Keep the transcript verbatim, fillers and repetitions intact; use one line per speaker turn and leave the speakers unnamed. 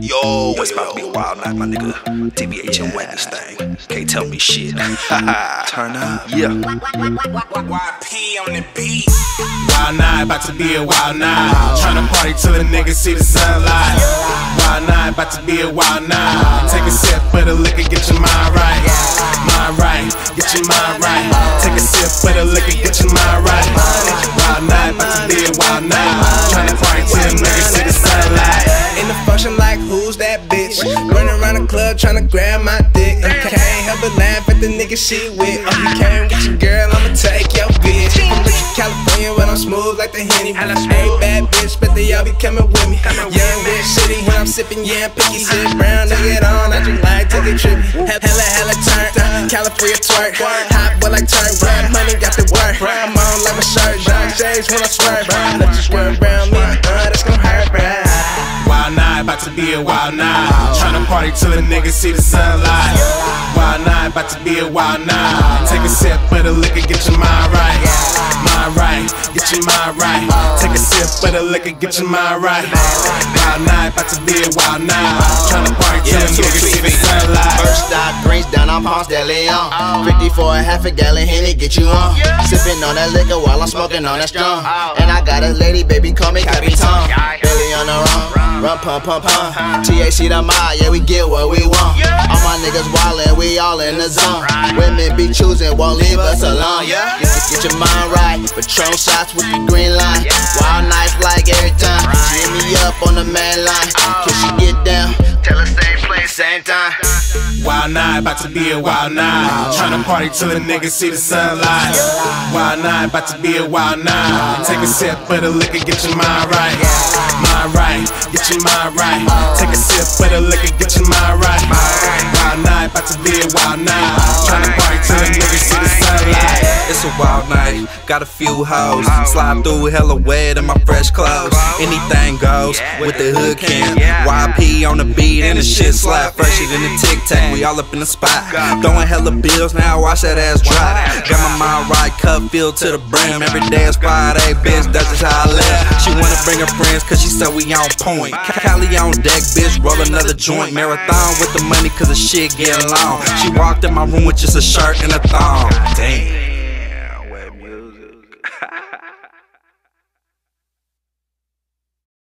Yo, it's about to be a wild night, my nigga. T B H and whack this thing. Can't tell me shit. Turn up. Yeah.
Y P on the beat.
Wild night, about to be a wild night. Tryna party till the niggas see the sunlight. Wild night, about to be a wild night. Take a sip of the liquor, get your mind right. Mind right, get your mind right. Take a sip of the liquor, get your mind right. Wild night, about to be a wild night. Tryna party till the niggas see the sunlight.
In the function like who's that bitch? Running around the club tryna grab my dick. Can't help but laugh at the nigga she with. Oh, you came with your girl, I'ma take your bitch. From rich California, but I'm smooth like the Henny. Ain't bad bitch, but they all be coming with me. Young bitch city when I'm sipping, yeah, I'm picky. Sit brown, to get on, I drink like to get trippy. Hella, hella turn, California twerk. Hot boy like turn, grab money, got the work. I'm on like my shirt, dark shades when I swerve. Let you swerve around me, uh, that's gon' hurt, bruh.
Wild night, about to be a wild night. Tryna party till the niggas see the sunlight. Wild night, about to be a wild night. Take a sip of the liquor, get your mind right. Mind right, get your mind right. Take a sip of the liquor, get your mind right. Wild night, about to be a wild night. Tryna party till the niggas see the sunlight.
First stop, drinks down on Ponce de Leon. fifty for a half a gallon, Henny, get you on. Sipping on that liquor while I'm smoking on that strong. And I got a lady, baby, call me Capitan. Billy on the run, run, pump, pump, pump. T H C the mile, yeah, we get what we want. All my niggas wildin', we all in the zone. Women be choosing, won't leave us alone. Get, get your mind right, Patron shots with the green line. Wild nights like every time. She hit me up on the main line. Can she get down? Tell her same place, same time.
Wild night, about to be a wild night. Tryna party till the niggas see the sunlight. Wild night, about to be a wild night. Take a sip of the liquor, get your mind right. Mind right, get your mind right. Take a sip of the liquor, get your mind right. Wild night, about to be a wild night. Tryna party till the niggas see the sunlight.
It's a wild night, got a few hoes. Slide through hella wet in my fresh clothes. Anything goes with the hood cam. Y P on the beat and the shit slap. Fresher than the Tic Tac, we all up in the spot. Throwing hella bills, now watch that ass dry. Got my mind right, cup filled to the brim. Every day is Friday, bitch, that's just how I live. She wanna bring her friends cause she said we on point. Cali on deck, bitch, roll another joint. Marathon with the money cause the shit getting long. She walked in my room with just a shirt and a thong. Damn.